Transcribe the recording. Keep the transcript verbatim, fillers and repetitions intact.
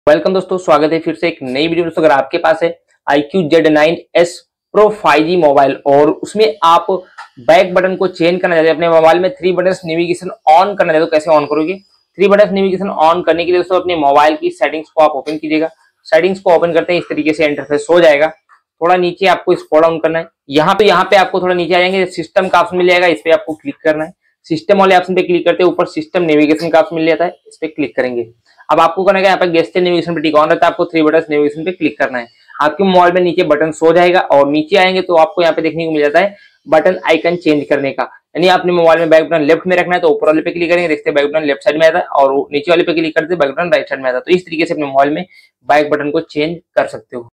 Welcome दोस्तों, स्वागत है फिर से एक नई वीडियो। दोस्तों अगर आपके पास है iQOO Z nine S pro five G mobile और उसमें आप बैक बटन को चेंज करना चाहते हैं, अपने मोबाइल में थ्री बटन नेविगेशन ऑन करना चाहते हो, कैसे ऑन करोगे? थ्री बटन नेविगेशन ऑन करने के लिए दोस्तों अपने मोबाइल की सेटिंग्स को आप ओपन कीजिएगा। सेटिंग्स को ओपन करते हैं इस तरीके से इंटरफेस हो जाएगा। थोड़ा नीचे आपको स्क्रॉल डाउन करना है। यहाँ पे यहाँ पे आपको थोड़ा नीचे आ जाएंगे, सिस्टम का ऑप्शन मिल जाएगा, इस पे आपको क्लिक करना है। सिस्टम वाले ऑप्शन पे क्लिक करते हैं, ऊपर सिस्टम नेविगेशन का ऑप्शन मिल जाता है, इस पे क्लिक करेंगे। अब आपको करना है यहाँ पे गेस्टर नेविगेशन पे टिक ऑन रहता है, आपको थ्री बटन नेविगेशन पे क्लिक करना है। आपके मोबाइल में नीचे बटन शो जाएगा और नीचे आएंगे तो आपको यहाँ पे देखने को मिल जाता है बटन आइकन चेंज करने का। यानी आपने मोबाइल में बैक बटन लेफ्ट में रखना है तो ऊपर वाले पे क्लिक करेंगे, देखते हैं बैक बटन लेफ्ट साइड में आता है, और नीचे वाले पे क्लिक करते हैं बैक बटन राइट साइड में आता है। तो इस तरीके से अपने मोबाइल में बैक बटन को चेंज कर सकते हो।